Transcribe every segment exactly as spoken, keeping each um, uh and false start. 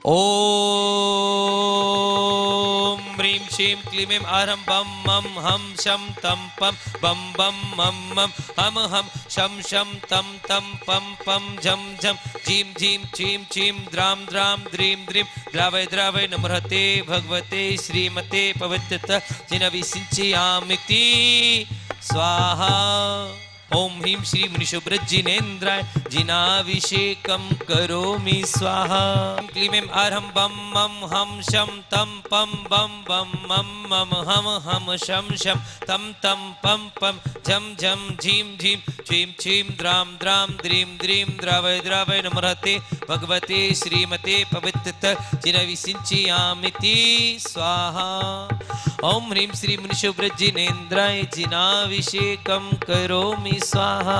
ओम ह्रीं श्रीं क्लीं आरं बम मम हम शम तम पम बम बम मम मम हम हम शम शम तम तम पम पम झम झम झीं झीं चीं चीं द्रां द्रां द्रीं द्रीं द्रावय द्रावय नमृते भगवते श्रीमते पवित्रता जिनविसिंचयामिति स्वाहा। ओम ह्रीं श्री मुनिशुभ्रजिनेन्द्राय जिनाभिषेकं करोमि स्वाहा। क्लीं अर्हं बम मम हम शम तम पम बम बम मम मम हम हम शम शम तम तम पम पम झम झम झीं झीं चीं चीं द्रां द्रां द्रीं द्रीं द्रावय द्रावय नमृते भगवते श्रीमते पवित्रता जिनविसिंचयामिति स्वाहा। ओम ह्रीं श्री मुनिशुभ्रजिनेन्द्राय जिनाभिषेकं करोमि स्वाहा।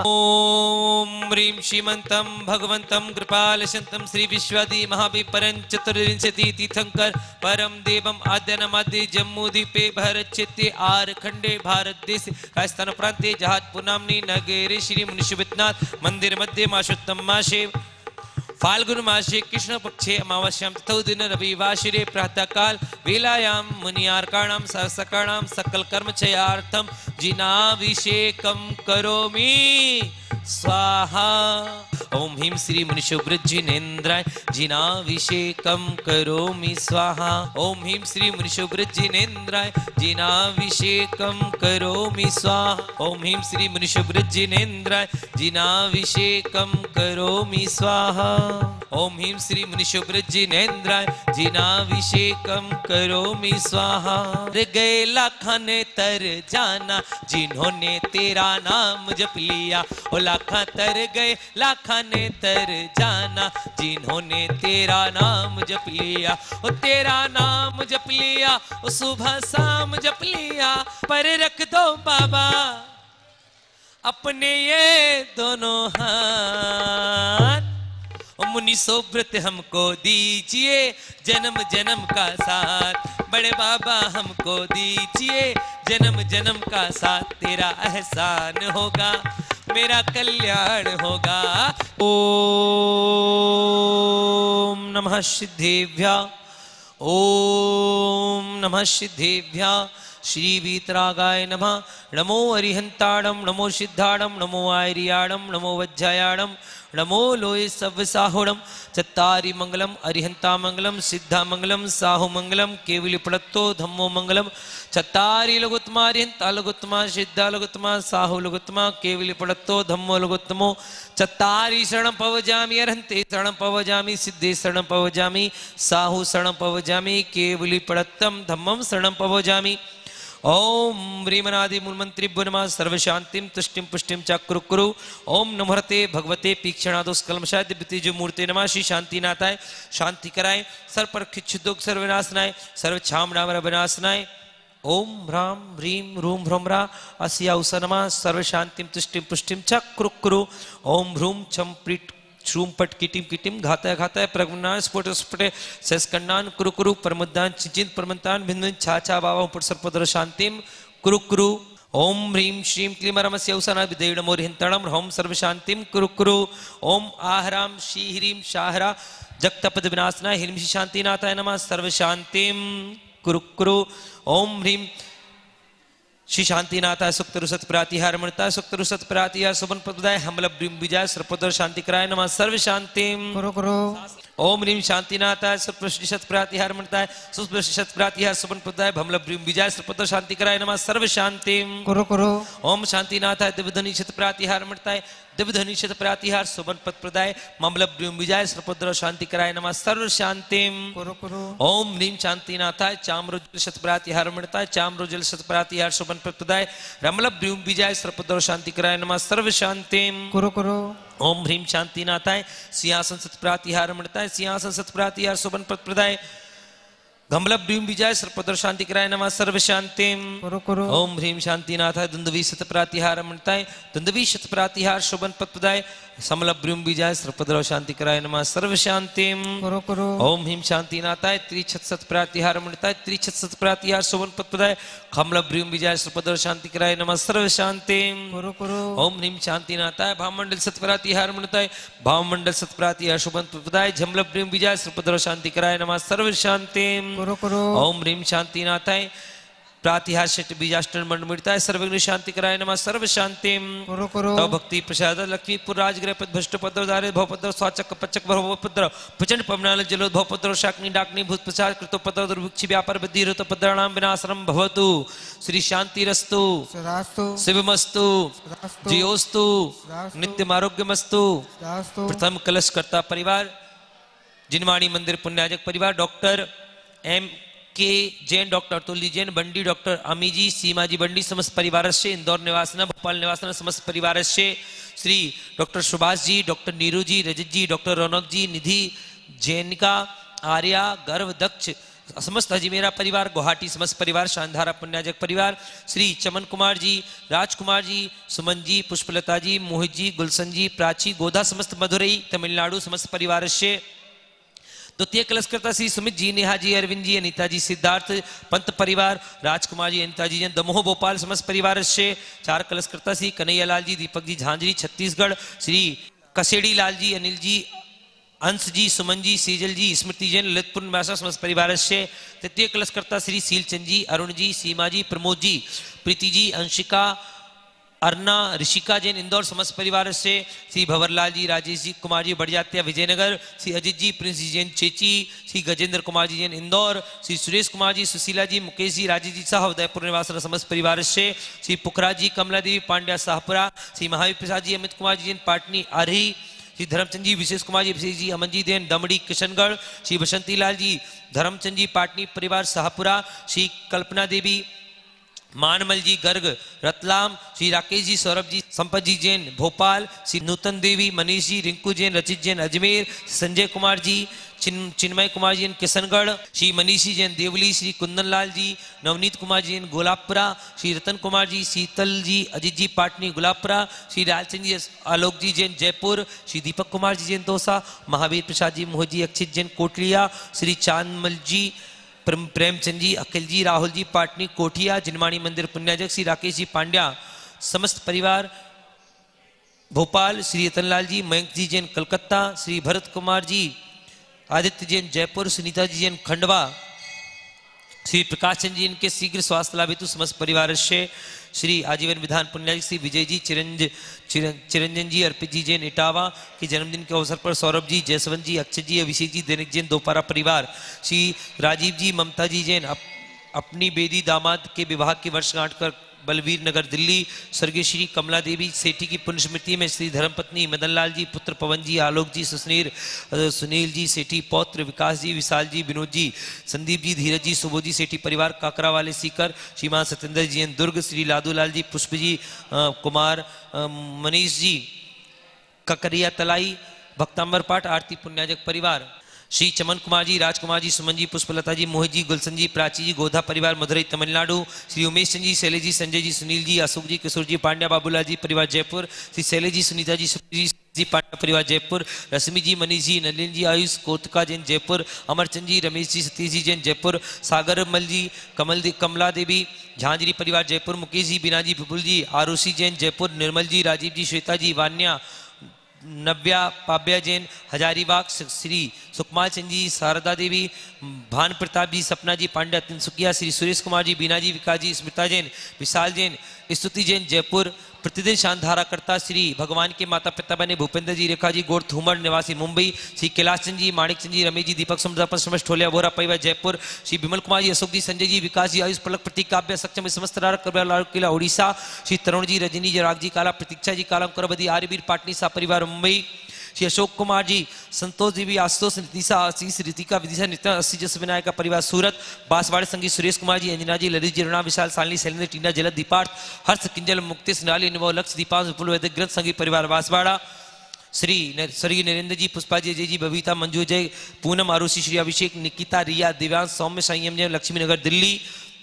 ओम ह्रीं श्रीमन्तं भगवन्तं कृपालशन्तं श्री विश्वादि महाविपरं चतुर्विंशति तीर्थंकर परम देवम आद्यनमाद्य जम्मूद्वीपे भारतक्षेत्रे आरखंडे भारत देश राजस्थान प्रांते जहाजपुर नगरे श्री मुनिशुभनाथ मंदिर मध्ये मासोत्तम मासे फाल्गुन मासे कृष्ण पक्षे अमावास्यां तथौ दिन रविवासरे प्रातः काल वेलायां मुनियार्काणां सहस्रकाणां सकल कर्मचयार्थं जिनाभिषेकं करोमि स्वाहा। ओम ह्रीं श्री मुनिशुभ्रजिनेन्द्राय जिनाभिषेकं करोमि स्वाहा। ओम ह्रीं श्री मुनिशुभ्रजिनेन्द्राय जिनाभिषेकं करोमि स्वाहा। ओम ह्रीं श्री मुनिशुभ्रजिनेन्द्राय जिनाभिषेकं करोमि स्वाहा। ओम ह्रीं श्री मुनिशुभ्रजिनेन्द्राय जिनाभिषेकं करोमि स्वाहा। गए लाखा ने तर जाना जिन्होंने तेरा नाम जप लिया, ओ लाखा तर गए लाखा ने तर जाना जिन्होंने तेरा नाम जप लिया, ओ तेरा नाम जप लिया, ओ सुबह शाम जप लिया, पर रख दो बाबा अपने ये दोनों हाथ। मुनि सोव्रत हमको दीजिए जन्म जन्म का साथ, बड़े बाबा हमको दीजिए जन्म जन्म का साथ, तेरा एहसान होगा मेरा कल्याण होगा। ओम नमः सिद्धेभ्यः ओम नमः सिद्धेभ्यः श्री वीतरागाय नमः। नमो अरिहंताणम नमो सिद्धाणम नमो आयरियाणम नमो वज्जायाणम नमो लोये सव्यसाहुणम। चत्तारि मंगलम अरिहंता मंगलम सिद्धा मंगलम साहु मंगलम केवली पड़त्तो धम्मो मंगलम। चत्तारि लघुत्तमा अरिहंता लघुत्तमा सिद्धा लघुत्तमा साहु लघुत्तमा केवली पड़त्तो धम्मो लघुत्तमो। चत्तारि शरणं पवजामि अरहंते शरणं पवजामि सिद्धे शरणं पवजामि साहु शरणं पवजामि केवली पड़त्तम धम्मं शरणं पवजामि। ओम ह्रीमनादि मूलमंत्री नमः सर्वशांतिं तुष्टिं पुष्टिं चक्रुकुरु। ओम नमहते भगवते पीक्षणादोस्कलमशाय दिव्यतेजो मूर्ते नमः। श्री शांतिनाथाय शांति कराय सर्व दुख सर्वनाशनाय सर्व छामणामर विनाशनाय। ओम ह्रां ह्रीं रूं ह्रौं ह्रा अस्या उस नमः सर्वशांतिं तुष्टिं पुष्टिं चक्रुकुरु। ओम ह्रूं छं प्रीट श्रूं पट किटिम किटिम घाताय घाताय प्रगमनान स्फोट स्फुटे सेस्कन्नान कुरु कुरु परमुद्दान चिंचित परमंतान भिन्न छाछा बाबा पुट सर्पदर शांतिम कुरु कुरु। ओम ह्रीं श्रीं क्लीं रमस्य उसाना विदेव नमो रिहंतणम ह्रौं सर्व शांतिम कुरु कुरु। ओम आहरां श्री ह्रीं शाहरा जगतपद विनाशनाय ह्रीं श्री शांतिनाथाय नमः सर्व शांतिम कुरु कुरु। ओम ह्रीं श्री शांतिनाथाय सुक्तरुसत प्रातिहार मणिताय सुक्तरुसत प्रातिहार सुबन प्रदाय हमल विजय सर्पदर शांति कराय नमः सर्व शांतिम कुरु कुरु। ओम ह्रीं शांतिनाथाय सुप्रतिशत प्रातिहार मणिताय सुप्रतिशत प्रातिहार सुबन प्रदाय भमल विजय सर्पदर शांति कराय नमः सर्व शांतिम कुरु कुरु। ओम शांतिनाथाय दिव्यधनि शत प्रातिहार मणिताय दिव्यधनि शत प्रातिहार सुबन पद प्रदाय ममल विजय सर्पदर शांति कराय नमः सर्व शांतिम कुरु कुरु। ओम ह्रीं शांतिनाथाय चाम्रोजल शत प्रातिहार मणिताय चाम्रोजल शत प्रातिहार सुबन पद प्रदाय रमल विजय सर्पदर शांति कराय नमः सर्व शांतिम कुरु कुरु। ओम ह्रीं शांतिनाथाय सिंहासन सत प्रातिहार मणिताय सिंहासन सत प्रातिहार सुबन पद प्रदाय घमलब ड्रीम विजय सर्पदर शांति कराय नमः सर्व शांतिम करो करो ओम ह्रीम शांतिनाथाय दुंदवी शत प्रातिहार मणताय दुंदवी शत प्रातिहार शोभन पदपदाय समलब ड्रीम विजय सर्पदर शांति कराय नमः सर्व शांतिम करो करो ओम ह्रीम शांतिनाथाय त्रिछत सत प्रातिहार मणताय त्रिछत सत प्रातिहार शोभन पदपदाय खमलब ड्रीम विजय सर्पदर शांति कराय नमः सर्व शांतिम करो करो ओम ह्रीम शांतिनाथाय भावमंडल सत प्रातिहार मणताय भावमंडल सत प्रातिहार शोभन पदपदाय झमलब ड्रीम विजय सर्पदर शांति कराय नमः सर्व शांतिम करो करो ओम ह्रीम शांतिनाथाय प्रातिहार शट बीजाष्टन मंड मिटताय सर्वज्ञ शांति कराय नमः सर्व शांतिम करो करो तव भक्ति प्रसाद लक्ष्मीपुर राजगृह पद भ्रष्ट पद्र दारे भवपद्र स्वाचक पचक भवपद्र प्रचंड पवनाल जलो भवपद्र शाकनी डाकनी भूत प्रसाद कृतो पद्र दुर्भिक्षि व्यापार बुद्धि रत पद्राणाम विनाशनम भवतु श्री शांति रस्तु सदास्तु शिवमस्तु सदास्तु जियोस्तु सदास्तु नित्यम आरोग्यमस्तु सदास्तु प्रथम कलशकर्ता परिवार जिनवाणी मंदिर पुण्याजक परिवार doctor M K Jain doctor Tulsi Jain Bandi doctor अमीजी सीमाजी बंडी समस्त परिवार से इंदौर निवासन भोपाल निवासन समस्त परिवार से Shri doctor Subhash ji doctor Neeru ji Rajat ji doctor Raunak ji Nidhi Jainika Arya गर्भ दक्ष समस्त अजमेरा परिवार गुवाहाटी समस्त परिवार शानधारा पुण्याजक परिवार श्री चमन कुमार जी राजकुमार जी सुमन जी पुष्पलता जी मोहित जी गुलशन जी प्राची गोधा समस्त मधुरई तमिलनाडु समस्त परिवार से द्वितीय कलशकर्ता श्री सुमित जी नेहा जी अरविंद जी अनिता जी सिद्धार्थ पंत परिवार राजकुमार जी अनिता जी जैन दमोह भोपाल समस्त परिवार से चार कलशकर्ता श्री कन्हैया लाल जी दीपक जी झांझरी छत्तीसगढ़ श्री कसेड़ी लाल जी अनिल जी अंश जी सुमन जी सीजल जी स्मृति जैन ललितपुर निवासा समस्त परिवार से तृतीय कलशकर्ता श्री सीलचंद जी अरुण जी सीमा जी प्रमोद जी प्रीति जी अंशिका अर्ना ऋषिका जैन इंदौर समस्त परिवार से श्री भंवरलाल जी राजेश जी कुमार जी बढ़ियात्या विजयनगर श्री अजित जी प्रिंस जी जैन चेची श्री गजेंद्र कुमार जी जैन इंदौर श्री सुरेश कुमार जी सुशीला जी मुकेश जी राजेश जी साह उदयपुर निवास समस्त परिवार से श्री पुखराज जी कमला देवी पांड्या शाहपुरा श्री महावीर प्रसाद जी अमित कुमार जी जैन पाटनी आरही श्री धर्मचंद जी विशेष कुमार जी अभिषेक जी अमन जी देन दमड़ी किशनगढ़ श्री बसंती लाल जी धर्मचंद जी पाटनी परिवार शाहपुरा श्री कल्पना देवी मानमल जी गर्ग रतलाम श्री राकेश जी सौरभ जी संपत जी जैन भोपाल श्री नूतन देवी मनीष जी रिंकू जैन रचित जैन अजमेर संजय कुमार जी चिन चिन्मय कुमार जी जैन किशनगढ़ श्री मनीषी जैन देवली श्री कुंदन लाल जी नवनीत कुमार जी जैन गोलापुरा श्री रतन कुमार जी शीतल जी अजित जी पाटनी गुलाबपुरा श्री लालचंद जी आलोक जी जैन जयपुर श्री दीपक कुमार जी जैन दौसा महावीर प्रसाद जी मोहित जी अक्षित जैन कोटलिया श्री चांदमल जी प्रेमचंद जी अखिल जी राहुल जी पाटनी कोठिया जिनवाणी मंदिर पुण्याजक श्री राकेश जी पांड्या समस्त परिवार भोपाल श्री रतनलाल जी मयंक जी जैन कलकत्ता श्री भरत कुमार जी आदित्य जैन जयपुर सुनीता जी जैन खंडवा श्री प्रकाश चंद जी इनके शीघ्र स्वास्थ्य लाभ हेतु समस्त परिवार से श्री आजीवन विधान पुण्याजक श्री विजय जी चिरंज चिरंजन जी अर्पित जी जैन इटावा के जन्मदिन के अवसर पर सौरभ जी जयसवंत जी अक्षय जी अभिषेक जी दैनिक जैन दोपारा परिवार श्री राजीव जी ममता जी जैन अप, अपनी बेदी दामाद के विवाह की वर्षगांठ कर बलवीर नगर दिल्ली स्वर्गीय श्री कमला देवी सेठी की पुण्य स्मृति में श्री धर्मपत्नी मदन लाल जी पुत्र पवन जी आलोक जी सुसनीर सुनील जी सेठी पौत्र विकास जी विशाल जी विनोद जी संदीप जी धीरज जी सुबोध जी सेठी परिवार काकरा वाले सीकर श्रीमान सत्येंद्र जी जैन दुर्ग श्री लादू लाल जी पुष्प जी कुमार मनीष जी ककरिया तलाई भक्तांबर पाठ आरती पुण्याजक परिवार श्री चमन कुमार जी राजकुमार जी सुमन जी पुष्पलता जी मोहित जी गुलशन जी प्राची जी गोधा परिवार मधुरई तमिलनाडु श्री उमेश चंद जी शैलेश जी संजय जी सुनील जी अशोक जी किशोर जी पांड्या बाबूलाल जी परिवार जयपुर श्री शैलेश जी सुनीता जी जी पांड्या परिवार जयपुर रश्मि जी मनीष जी नलिन जी आयुष कोतका जैन जयपुर अमरचंद जी रमेश जी सतीश जी जैन जयपुर सागर मल जी कमल दे, कमला देवी झांझरी परिवार जयपुर मुकेश जी बीना जी विपुल जी आरुषि जैन जयपुर निर्मल जी राजीव जी श्वेता जी वान्या नव्या पाब्या जैन हजारीबाग श्री सुकमाल चंद जी शारदा देवी भान प्रताप जी सपना जी पांड्या तिनसुकिया श्री सुरेश कुमार जी बीना जी विकास जी स्मिता जैन विशाल जैन स्तुति जैन जयपुर प्रतिदिन शानधारा करता श्री भगवान के माता पिता बने भूपेंद्र जी रेखा जी गोड़ थूमर निवासी मुंबई श्री कैलाश चंद जी माणिक चंद जी रमेश जी दीपक समुद्र ठोलिया बोरा परिवार जयपुर श्री विमल कुमार जी अशोक जी संजय जी विकास जी आयुष पलक प्रतीक काव्य सक्षम समस्त लाल किला उड़ीसा श्री तरुण जी रजनी जी राग जी काला प्रतीक्षा जी कालम करबदी आर्यवीर पाटनी सा परिवार मुंबई श्री अशोक कुमार जी संतोष देवी आशुतोष नीतिशा आशीष रीतिका विदिशा नित्या अस्सी जस विनायक का परिवार सूरत बांसवाड़े संगीत सुरेश कुमार जी अंजना जी ललित जी रणा विशाल सालनी शैलेंद्र टीना जलद दीपार्थ हर्ष किंजल मुक्ति नाली अनुभव लक्ष्य दीपांश विपुल वैदिक ग्रंथ संगीत परिवार बांसवाड़ा श्री स्वर्गीय नरेंद्र जी, पुष्पा जी, अजय जी, बबीता, मंजू, जय, पूनम, आरुषि, श्री अभिषेक, निकिता, रिया, दिव्यांश, सौम्य, संयम जैन, लक्ष्मी नगर दिल्ली,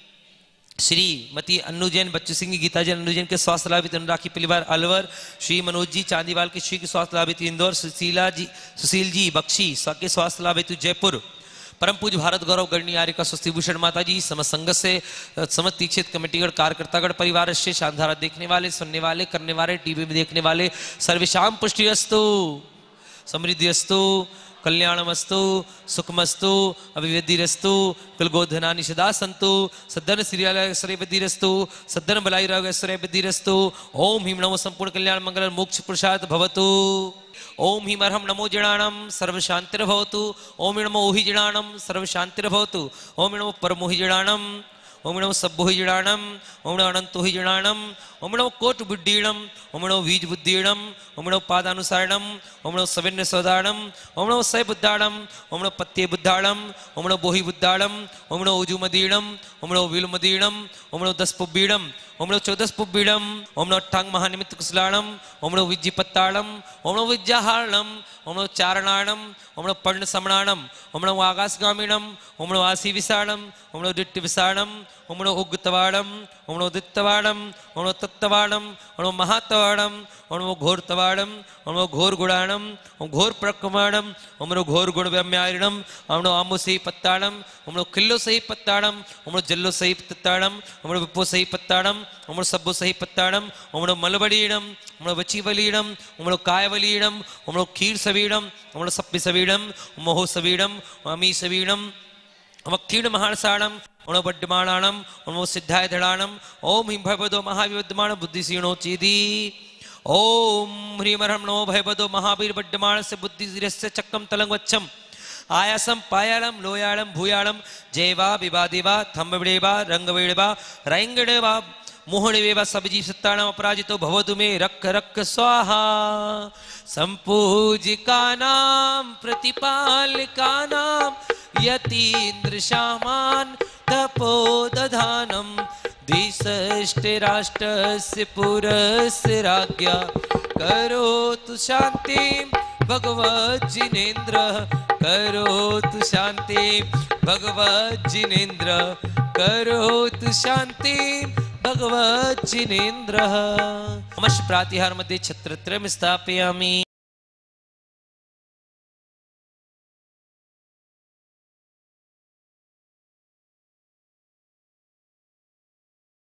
श्रीमती अन्नू जैन, बच्चू सिंह, गीता जैन, अन्नू जैन के स्वास्थ्य लाभित अनुराखी परिवार अलवर, श्री मनोज जी चांदीवाल के श्री के स्वास्थ्य लाभित इंदौर, सुशीला जी, सुशील जी बख्शी के स्वास्थ्य लाभित जयपुर, परम पूज्य भारत गौरव गणनी आर्य का स्वस्ति भूषण माता जी, समस्त संघ से समस्त दीक्षित कमेटीगढ़ कार्यकर्तागढ़ परिवार से शानधारा देखने वाले, सुनने वाले, करने वाले, टीवी में देखने वाले सर्वेशाम पुष्टिरस्तु, समृद्धिस्तु, कल्याणमस्तु, सुखमस्तु, अभिवृद्धिरस्तु, कुलगोधनानि सदा सन्तु, सद्धन श्रीयालय श्रेयवृद्धिरस्तु, सद्धन बलाई राग श्रेयवृद्धिरस्तु। ओम ह्रीं नमो संपूर्ण कल्याण मंगल मोक्ष पुरुषार्थ भवतु। ओम ह्रीं अर्हं नमो जणानां सर्वशान्तिर्भवतु। ओम ह्रीं नमो ओहि जणानां सर्वशान्तिर्भवतु। ओम ह्रीं नमो परमोहि जणानां, ओम नमो सब्बोहि जणानां, ओम नमो अनंतोहि जणानां, ओम नमो कोट बुद्धिणं, ओम नमो बीज बुद्धिणं, ओम नमो पादानुसारणं, ओम नमो सविन्य सौदाणं, ओम नमो सय बुद्धाणं, ओम नमो पत्ये बुद्धाणं, ओम नमो बोहि बुद्धाणं, ओम नमो उजुमदीणं, ओम नमो विलुमदीणं, ओम नमो दसपुब्बीणं, ओम नमो चौदसपुब्बीणं, ओम नमो अट्टांग महानिमित्त कुशलाणं, ओम नमो विज्जिपत्ताणं, ओम नमो विज्जाहारणं, ओम नमो चारणाणं, ओम नमो पर्ण समणाणं, ओम नमो आकाशगामिणं, ओम नमो आसी विसाणं, ओम नमो दिट्टि विसाणं, ओम नमो उग्गतवाणं, ओम नमो दित्तवाणं, ओम नमो तत्तवाणं, ओम नमो महातवाणं, ओम नमो घोरतवाणं, ओम नमो घोर गुणाणं, ओम घोर प्रक्रमाणं, ओम नमो घोर गुण व्याम्यारिणं, ओम नमो आमो सही पत्ताणं, ओम नमो किल्लो सही पत्ताणं, ओम नमो जल्लो सही पत्ताणं, ओम नमो विप्पो सही पत्ताणं, ओम नमो सब्बो सही पत्ताणं, ओम नमो मलबड़ीणं, ओम नमो वचीवलीणं, ओम नमो कायवलीणं, ओम नमो क्षीर सवीणं, ओम नमो सप्पि सवीणं, ओम महो सवीणं, अमी सवीणं, ओम क्षीण महासाणं, ओम नमो बड्डमाणाणं, ओम नमो सिद्धाय धड़ाणं, ओम ह्रीं भयपदो महाविद्यमाण बुद्धिसीणो चेदी। ओम ह्रीं अर्हं नमो भयपदो महावीर बड्डमाण से बुद्धिरस्य चक्रम तलंगवच्छम आयासम पायालम लोयालम भूयालम जयवा विवादेवा थम्बवेड़ेवा रंगवेड़ेवा रैंगड़ेवा मोहणेवा सबजी सत्ताणाम अपराजितो भवतु मे रक्क रक्क स्वाहा। संपूजिकानां प्रतिपालिकानां यतीन्द्र शामान् तपोदधानं द्विषष्टिराष्ट्रस्य पुरस्य राज्ञा करोतु शान्तिं भगवज्जिनेन्द्रः करोतु शान्तिं भगवज्जिनेन्द्रः करोतु शान्तिं भगवज्जिनेन्द्रः। नमः प्रातिहार मध्ये छत्रत्रयं स्थापयामि।